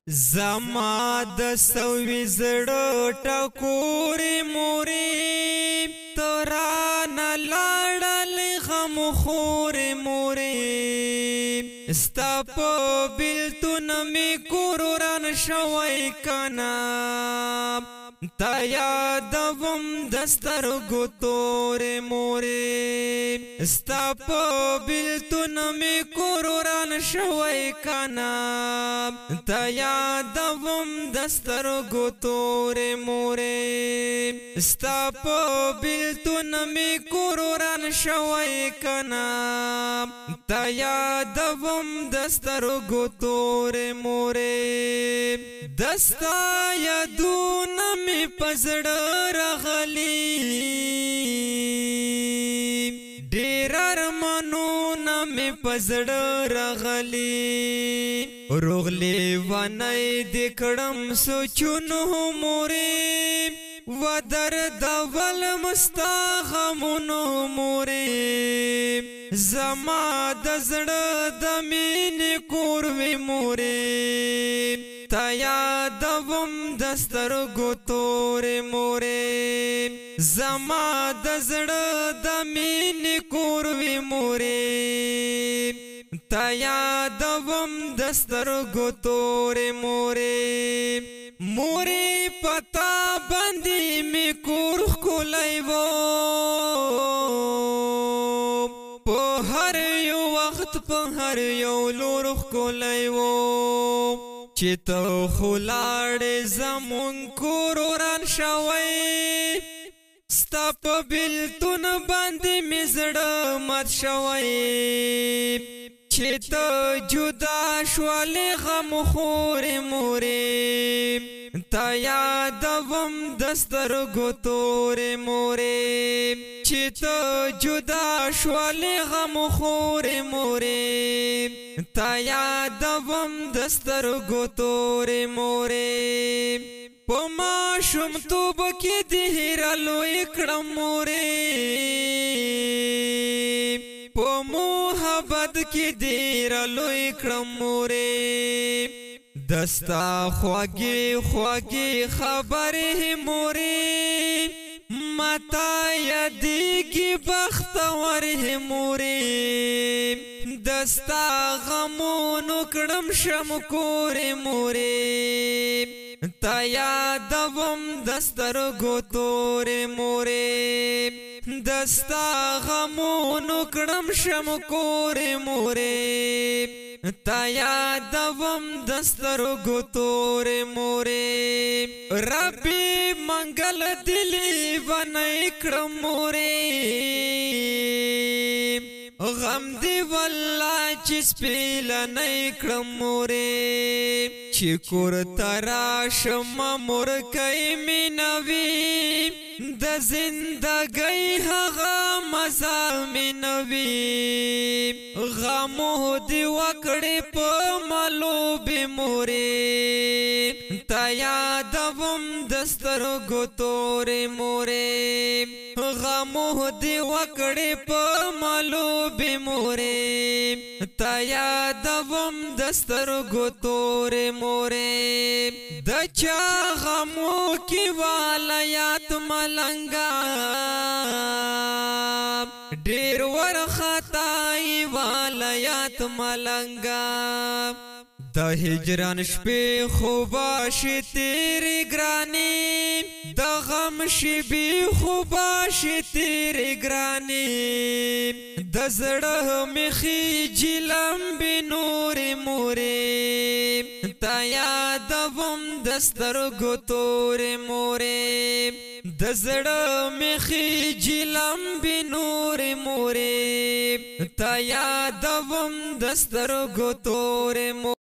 زما د سوي زړه ټکورې مورې ترانه لاړل غم خورې مورې ستا په بېلتون مې کور وران شوی کنه تا یادوم د سترګو تورې مورې ستا په بېلتون مې کور وران شوی کنه تا یادوم د سترګو تورې مورې ستا په بېلتون مې کور وران شوی کنه تا یادوم د سترګو تورې مورې دستا یادونه مې په زړه راغلي ډېر ارمانونه مې په زړه راغلي روغ لیونی دې کړم سوچونو مورې و دردول مستا غمونو مورې زما د زړه د مینې کور وې مورې تا یادوم د سترګو تورې مورې زما د زړه د مینې کور وې مورې تا یادوم د سترګو تورې مورې مورې پتا باندې مې کور ښکلی و په هر یو وخت په هر یو لور ښکلی و چې ته خو لاړې زمون کور وران شوی ستا په بېلتون باندې مې زړه مات شوی چې ته جدا شولې غم خورې مورې تا یادوم د سترګو تورې مورې چې ته جدا شولې غم خورې مورې تا یادوم د سترګو تورې مورې په ماشومتوب کې دې هیره لوی کړم مورې په محبت کې ډېره لوی کړم مورې دستا خواږې خواږې خبرې مورې ماته یادېږي بختورې مورې دستا غمونو کړم شم کورې مورې تا یادوم د سترګو تورې مورې دستا غمونو کړم شم کورې مورې تا یادوم د سترګو تورې مورې ربي منګل دلی ونی کړم مورې غم دی والله چې سپېلنی کړم مورې چې کور ته راشم مورکۍ مینه وي د زندګۍ هغه مزه مینه وي غمو دې وکړې په ملوبې مورې تا یادوم د سترګو تورې مورې غمو دې وکړې په ملوبې مورې تا یادوم د سترګو تورې مورې د چا غمو کې والایات ملنګا ډېر ورخطای والایات ملنګا د هجران شپې خوباشي تیرې ګرانې د غم شپې خوباشي تیرې ګرانې د زړه مې خېجي لمبې نورې مورې تا یادوم د سترګو تورې مورې د زړه مې خېجي لمبې نورې مورې تا یادوم د سترګو تورې مورې